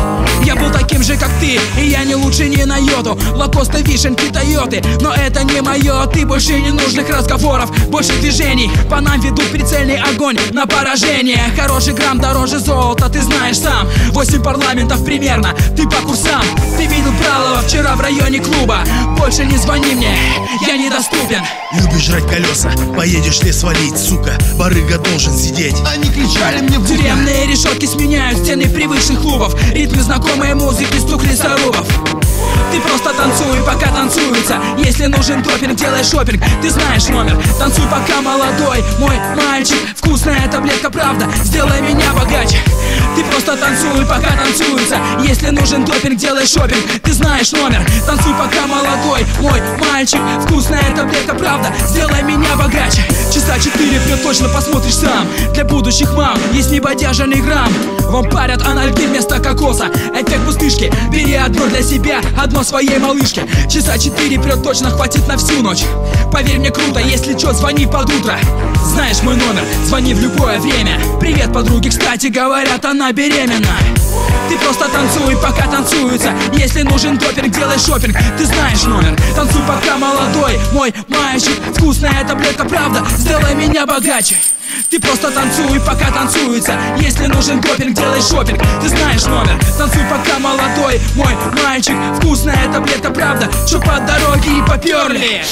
Я был таким же, как ты, и я не лучше ни на йоту. Лакоста, вишенки, тойоты, но это не мое. Ты больше ненужных разговоров, больше движений. По нам ведут прицельный огонь на поражение. Хороший грамм дороже золота, ты знаешь сам. Восемь парламентов примерно, ты по курсам. Ты видел Пралова вчера в районе клуба. Больше не звони мне, я недоступен. Любишь жрать колеса, поедешь ли свалить, сука. Барыга должен сидеть. Они кричали мне в ухо. Тюремные решетки сменяют стены привычных клубов. Ритмы знакомые музыки, стук лесорубов. Ты просто танцуй, пока танцуется. Если нужен допинг, делай шопинг, ты знаешь номер. Танцуй пока молодой, мой мальчик. Вкус вкусная таблетка правда, сделай меня богаче. Ты просто танцуй, пока танцуется. Если нужен допинг, делай шопинг. Ты знаешь номер, танцуй пока молодой мой мальчик. Вкусная таблетка правда, сделай меня богаче. Часа четыре прет, точно посмотришь сам. Для будущих мам есть небодяженный грамм. Вам парят анальгин вместо кокоса. Эффект пустышки, бери одно для себя, одно своей малышке. Часа четыре прет, точно хватит на всю ночь. Поверь мне, круто, если чё, звони под утро. Знаешь мой номер, звони в любое время. Привет, подруги, кстати, говорят, она беременна. Ты просто танцуй, пока танцуется. Если нужен допинг, делай шопинг. Ты знаешь номер, танцуй пока молодой мой мальчик. Вкусная таблетка правда, сделай меня богаче. Ты просто танцуй, пока танцуется. Если нужен допинг, делай шопинг. Ты знаешь номер, танцуй пока молодой мой мальчик. Вкусная таблетка правда, чё по дороге и поперли.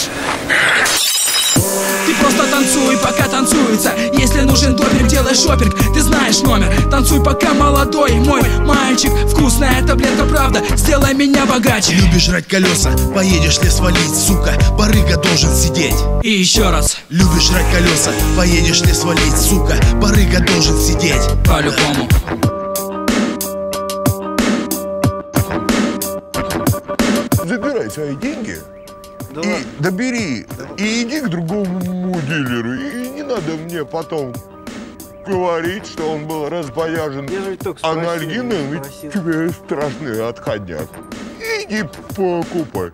Ты просто танцуй, пока танцуется. Если нужен допинг, делай шопинг. Ты знаешь номер, танцуй пока молодой мой мальчик. Вкусная таблетка правда, сделай меня богаче. Любишь жрать колеса, поедешь ли свалить, сука, барыга должен сидеть. И еще раз. Любишь жрать колеса, поедешь ли свалить, сука, барыга должен сидеть. По-любому. Забирай свои деньги. Да. И добери, и иди к другому дилеру. И не надо мне потом говорить, что он был разбояжен анальгином, и тебе страшный отходняк. Иди покупай.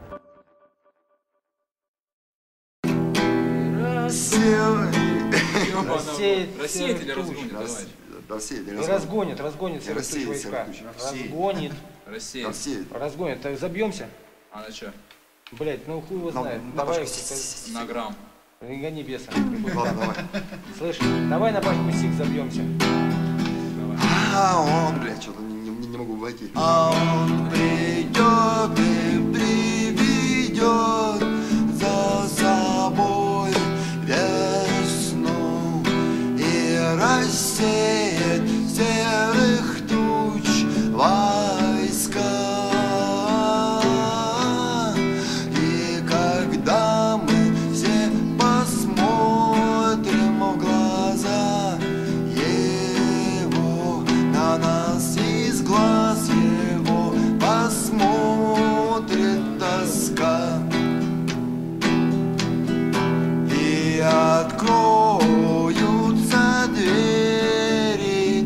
Рассеет или разгонит? Не разгонит, разгонит серые войска. Разгонит. Рассеет. Разгонит. Так забьемся? А на что? Блять, ну хуй его знает. Давай на грамм. Не гони беса. Ладно, давай. Слышь, давай на пачку сик забьемся. А он, блядь, что-то не, не, не могу войти. А он придет и приведет за собой весну и рассеет серых туч войска. И когда мы все посмотрим в глаза его, на нас из глаз его посмотрит тоска. И откроются двери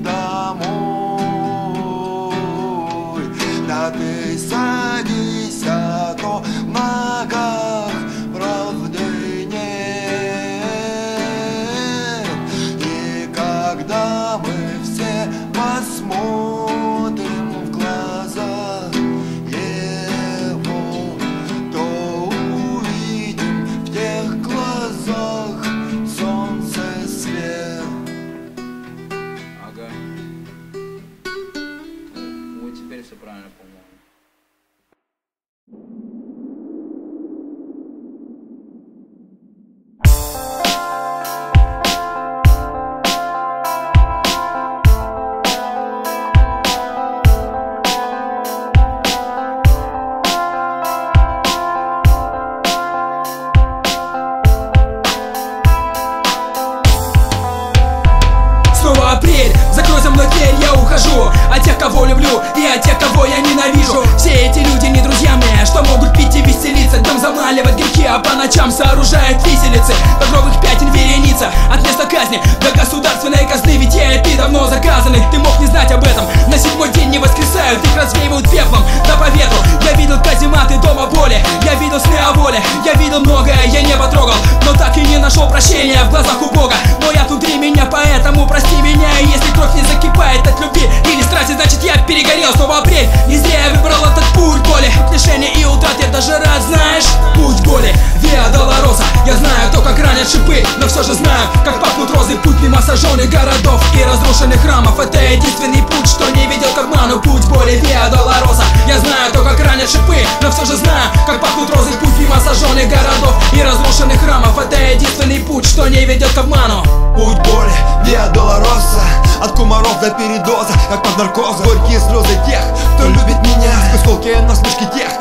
домой. Да ты садись, а то в ногах правды нет. И когда мы все посмотрим в глаза его, то увидим в тех глазах солнце свет. Ага. Вот теперь все правильно, по-моему. Снова апрель, закрой за мной дверь, я ухожу от тех, кого люблю, и от тех, кого я ненавижу. Все эти люди не друзья мне, что могут пить и веселиться, днем замаливать грехи, а по ночам сооружают виселицы. Багровых пятен вереница, от места казни до государственной казны. Ведь я и ты давно заказаны, ты мог не знать об этом. На седьмой день не воскресают, их развеивают пеплом да по ветру. Я видел казематы дома боли, я видел сны о воле, я видел многое, я не потрогал, но так и не нашел прощения в глазах у Бога. Но я внутри меня, поэтому прости меня. И если кровь не закипает от любви или страсти, значит я перегорел. Снова апрель, не зря я выбрал этот путь боли, лишения и утрат. Я даже рад, знаешь, путь боли, Виа Долороса. Я знаю, кто как ранят шипы, но все же знаю, как пахнут розы. Путь мимо сожженных городов и разрушенных храмов. Это единственный путь, что не ведет к обману. Путь боли, Виа Долороса. Я знаю, кто как ранят шипы, но все же знаю, как пахнут розы. Путь мимо сожженных городов и разрушенных храмов. Это единственный путь, что не ведет к обману. Путь боли, Виа Долороса. От комаров до передоза, как под наркозом. Горькие слезы тех, кто любит меня, сквозь колкие насмешки тех, кто не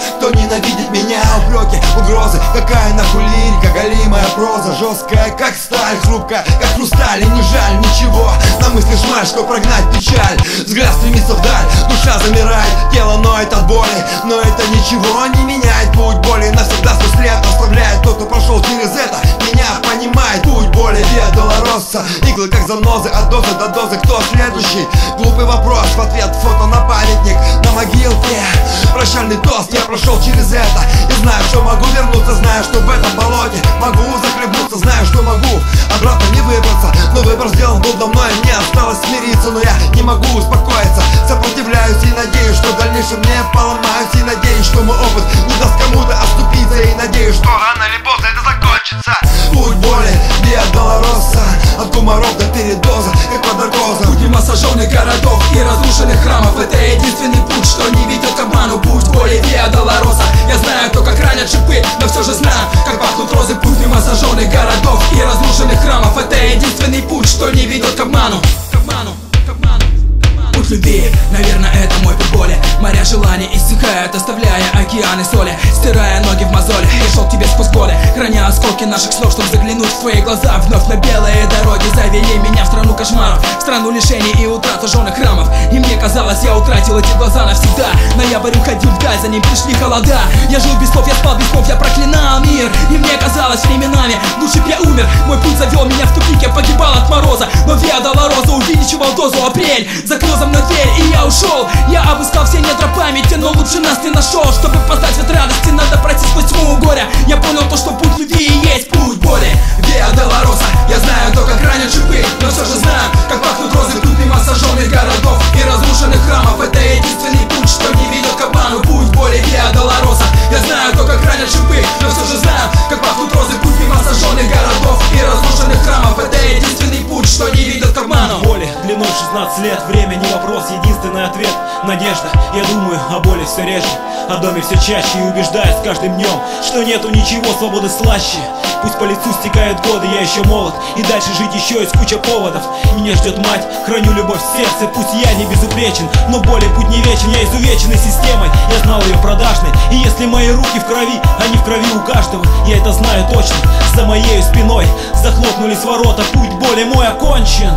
ненавидит меня. Упреки, угрозы, какая нахуй лирика, голимая проза, жесткая как сталь, хрупкая как хрусталь. И не жаль ничего, на мысли шмаль, что прогнать печаль. Взгляд стремится вдаль, душа замирает, тело ноет от боли, но это ничего не меняет. Путь боли навсегда свой след оставляет. Тот, кто прошел через это, меня понимает. Путь боли Виа Долороса, иглы как занозы, от дозы до дозы. Кто следующий? Глупый вопрос, в ответ фото на памятник на могилке. Прощальный тост, я прошел через это и знаю, что могу вернуться. Знаю, что в этом болоте могу захлебнуться. Знаю, что могу обратно не выбраться, но выбор сделан был давно, и мне осталось смириться. Но я не могу успокоиться, сопротивляюсь и надеюсь, что в дальнейшем не поломаюсь. И надеюсь, что мой опыт не даст кому-то оступиться. И надеюсь, что рано или поздно это закончится. Путь боли Виа Долороса, от комаров до передоза, как водороза. Путь мимо сожженных городов и разрушенных храмов. Это единственный путь, что не ведет к обману. Путь боли Виа Долороса. Я знаю то, как ранят шипы, но все же знаю, как пахнут розы. Путь мимо сожженных городов и разрушенных храмов. Это единственный путь, что не ведет к обману. К обману, к обману. Путь любви, наверное, это мой путь боли. Моря желаний иссякают, оставляя океаны соли, стирая ноги в мозоли. Я шел к тебе сквозь годы, храня осколки наших слов, чтобы заглянуть в твои глаза. Вновь на белые дороги завели меня в страну кошмаров, в страну лишений и утрат сожженных храмов. И мне казалось, я утратил эти глаза навсегда. Ноябрь уходил вдаль, за ним пришли холода. Я жил без слов, я спал без слов, я проклинал мир. И мне казалось временами, лучше б я умер. Мой путь завел меня в тупик, я погибал от мороза. Но Виа Долороса увеличивал дозу. Апрель закрыл за мной дверь, и я ушел. Я обыскал все недра памяти, но лучше нас не нашел. Чтобы познать от радости, надо пройти сквозь тьму горя. Я понял то, что путь любви и есть путь боли. Виа Долороса, я знаю то, как ранят шипы, но все же знаю, как пахнут розы. Путь мимо сожженных городов и разрушенных храмов. Это единственный путь, что не ведет к обману. Путь боли Виа Долороса. Я знаю то, как ранят шипы, но все же знаю, как пахнут розы. Путь мимо сожженных городов и разрушенных храмов. Это единственный путь, что не ведет к обману. Боли длиной шестнадцать лет, время не вопрос, единственный ответ — надежда. Я думаю о боли все реже, о доме все чаще, и убеждаюсь с каждым днем, что нету ничего свободы слаще. Пусть по лицу стекают годы, я еще молод, и дальше жить еще есть куча поводов. Меня ждет мать, храню любовь в сердце. Пусть я не безупречен, но боли путь не вечен. Я изувеченный системой, я знал ее продажной. И если мои руки в крови, они в крови у каждого, я это знаю точно. За моею спиной захлопнулись ворота. Путь боли мой окончен.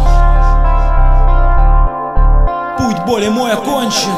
Путь боли мой окончен.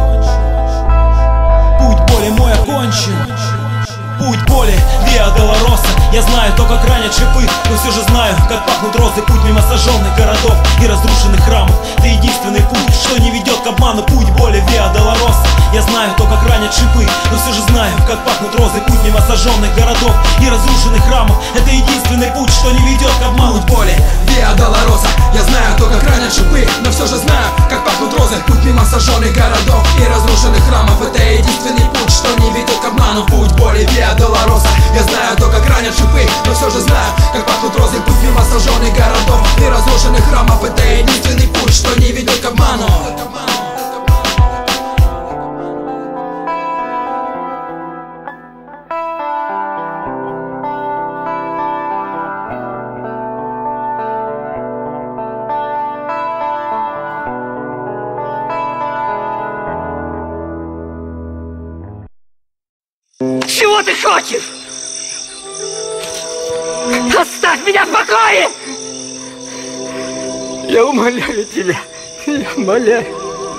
Путь боли мой окончен. Путь боли Виа Долороса. Я знаю то, как ранят шипы, но все же знаю, как пахнут розы. Путь мимо сожженных городов и разрушенных храмов. Это единственный путь, что не ведет к обману. Путь боли Виа Долороса. Я знаю то, как ранят шипы, но все же знаю, как пахнут розы. Путь мимо сожженных городов и разрушенных храмов. Это единственный путь, что не ведет к обману. Путь боли Виа Долороса. Я знаю то, как ранят шипы, но все же знаю, как пахнут розы. Путь мимо сожженных городов и разрушенных храмов. Это единственный путь, что не ведет к обману. Путь боли Виа Долороса. Я знаю то, как ранят шипы, но все же знаю, как пахнут розы. Путь мимо сожженных городов и разрушенных храмов. Это единственный путь, что не ведет к обману. Чего ты хочешь? Оставь меня в покое! Я умоляю тебя, я умоляю.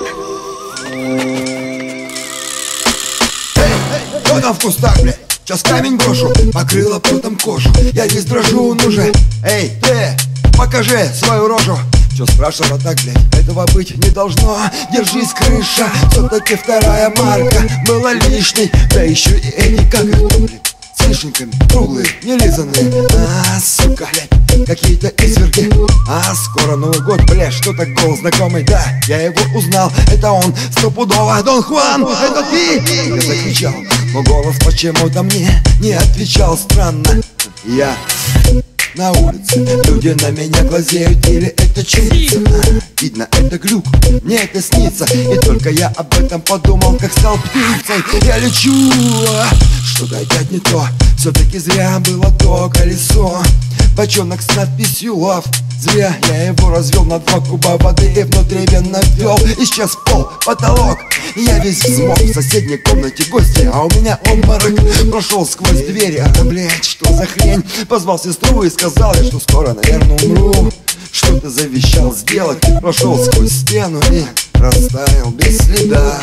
Кто там в кустах, блядь? Сейчас камень брошу, покрыла потом кожу. Я весь дрожу, ну же. Эй, ты, покажи свою рожу. Чё спрашивала так, блядь? Этого быть не должно. Держись, крыша, все-таки вторая марка была лишней. Да еще и эти, как их, блядь, с вишенками, круглые, нелизанные. А, сука, блядь, какие-то изверги. А, скоро Новый год, блядь, что так голос знакомый? Да, я его узнал, это он, стопудово. Дон Хуан, это ты? Я закричал, но голос почему-то мне не отвечал. Странно, я на улице, люди на меня глазеют, или это чудится? Видно, это глюк, мне это снится. И только я об этом подумал, как стал птицей. Я лечу, что-то опять не то. Все-таки зря было то колесо. бочонок с надписью love. Зря я его развел на два куба воды и внутривенно ввел. Исчез пол, потолок, я весь взмок. В соседней комнате гости, а у меня обморок. Прошел сквозь двери, а блять, что за хрень. Позвал сестру и сказал ей, что скоро, наверное, умру. Что ты завещал сделать? Прошел сквозь стену и растаял без следа.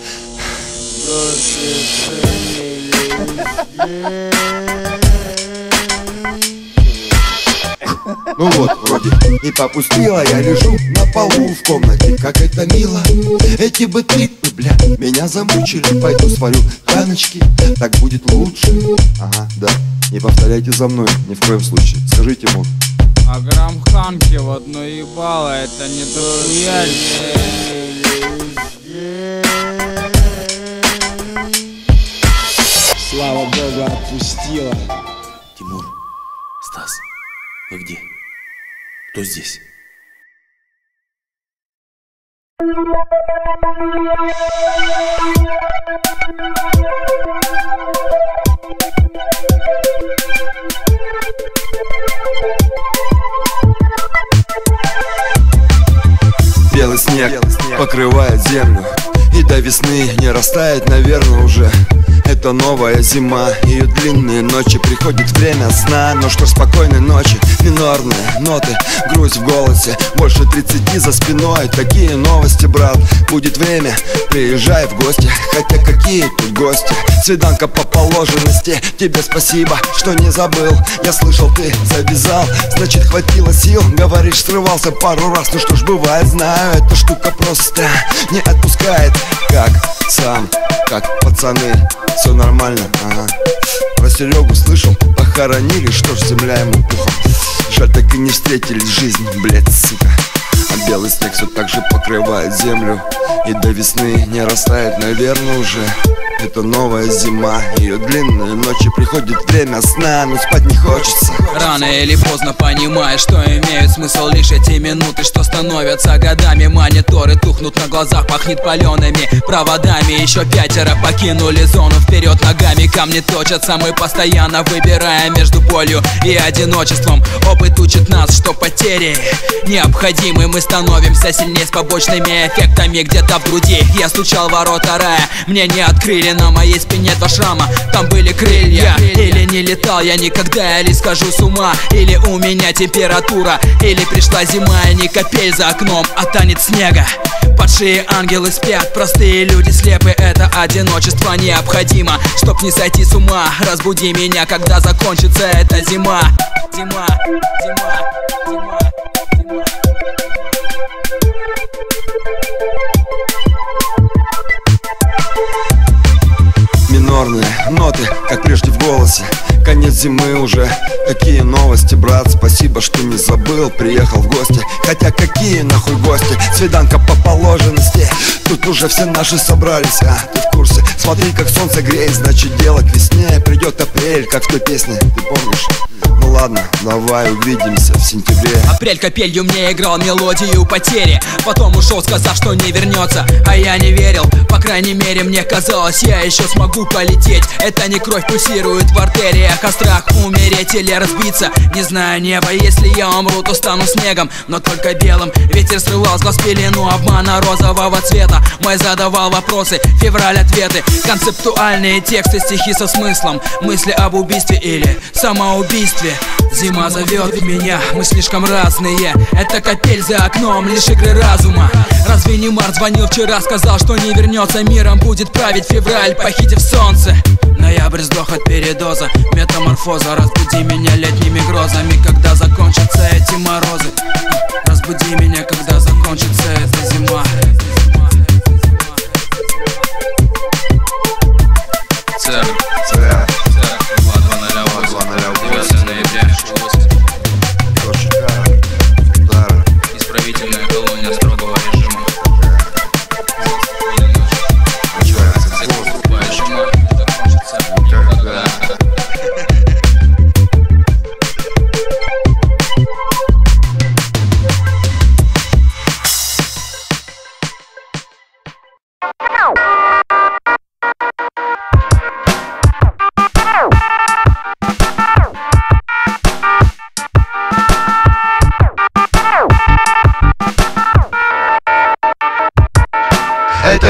Ну вот, вроде и попустила, я лежу на полу в комнате, как это мило. Эти бы трипы, бля, меня замучили. Пойду сварю каночки, так будет лучше. Ага, да, не повторяйте за мной, ни в коем случае. Скажите ему. А грамм ханки в одно ебало, это не дохуя. Слава Богу, отпустила. Тимур, Стас, вы где? Кто здесь? Белый снег покрывает землю, и до весны не растает, наверное, уже. Это новая зима, ее длинные ночи, приходит время сна. Ну что ж, спокойной ночи, минорные ноты, грусть в голосе, больше тридцати за спиной. Такие новости, брат, будет время, приезжай в гости. Хотя какие тут гости, свиданка по положенности. Тебе спасибо, что не забыл, я слышал, ты завязал. Значит, хватило сил, говоришь, срывался пару раз. Ну что ж, бывает, знаю, эта штука просто не отпускает. Как сам, как пацаны, все нормально, ага. Про Серегу слышал, похоронили, что ж, земля ему пухом. Жаль, так и не встретились, жизнь, блядь, сука. А белый снег все так же покрывает землю, и до весны не растает, наверное, уже. Это новая зима, ее длинные ночи, приходит время сна, но спать не хочется. Рано или поздно понимаешь, что имеют смысл лишь эти минуты, что становятся годами. Мониторы тухнут на глазах, пахнет палеными проводами. Еще пятеро покинули зону, вперед ногами камни точатся. Мы постоянно выбираем между болью и одиночеством. Опыт учит нас, что потери необходимы. Мы становимся сильнее с побочными эффектами где-то в груди. Я стучал в ворота рая, мне не открыли. На моей спине два шрама, там были крылья. Или не летал я никогда, или схожу с ума. Или у меня температура, или пришла зима и не капель за окном, а танец снега. Под шеей ангелы спят, простые люди слепы. Это одиночество необходимо, чтоб не сойти с ума. Разбуди меня, когда закончится эта зима. Зима, зима, зима, зима. Минорные ноты, как прежде в голосе. Конец зимы уже, какие новости, брат. Спасибо, что не забыл, приехал в гости. Хотя какие нахуй гости, свиданка по положенности. Тут уже все наши собрались, а ты в курсе. Смотри, как солнце греет, значит дело к весне. Придет апрель, как в той песне, ты помнишь? Ну ладно, давай увидимся в сентябре. Апрель капелью мне играл мелодию потери. Потом ушел, сказав, что не вернется. А я не верил, по крайней мере мне казалось, я еще смогу полететь. Это не кровь пульсирует в артериях, а страх умереть или разбиться. Не знаю неба, если я умру, то стану снегом, но только белым. Ветер срывал с глаз пелену обмана розового цвета. Мой задавал вопросы, февраль ответы. Концептуальные тексты, стихи со смыслом. Мысли об убийстве или самоубийстве. Зима зовет меня, мы слишком разные. Это капель за окном, лишь игры разума. Разве не Март звонил вчера, сказал, что не вернется, миром будет править февраль, похитив солнце. Ноябрь сдох от передоза, метаморфоза. Разбуди меня летними грозами, когда закончатся эти морозы. Разбуди меня, когда закончится эта зима. Церк, церк, два два ноль восемь, девятое ноября. Исправительная колония строгого режима.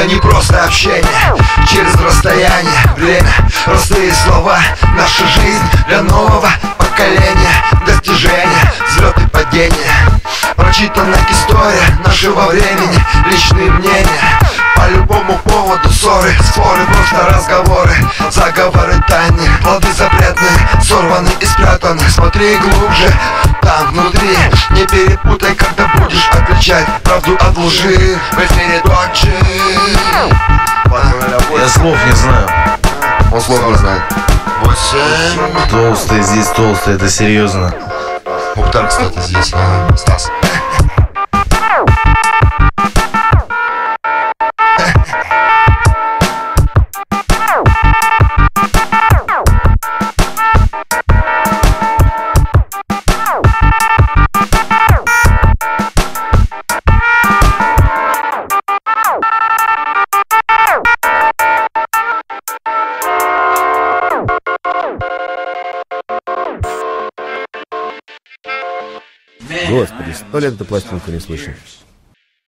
Это не просто общение через расстояние. Время, простые слова, наша жизнь для нового поколения. Достижения, взлеты, падения, прочитанная история нашего времени. Личные мнения по любому поводу, ссоры, споры, просто разговоры. Заговоры тайны, плоды запретные, сорваны и спрятаны. Смотри глубже, там внутри. Не перепутай, когда будешь отличать правду от лжи. В эфире Доджи. Я слов не знаю. Он слов не знает. Восемь. Толстый, здесь толстый, это серьезно. Мухтар, кстати, здесь. А, Стас. Господи, сто лет эту пластинку не слышал.